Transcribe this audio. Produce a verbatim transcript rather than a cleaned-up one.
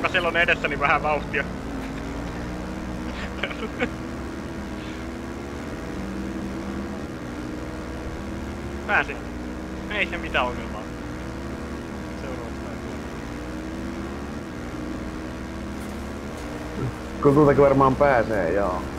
mä siellä on edessäni vähän vauhtia. Pääsin. Ei se mitään ongelmaa. Seuraavaksi päivänä. Kun tuoltakin varmaan pääsee, joo.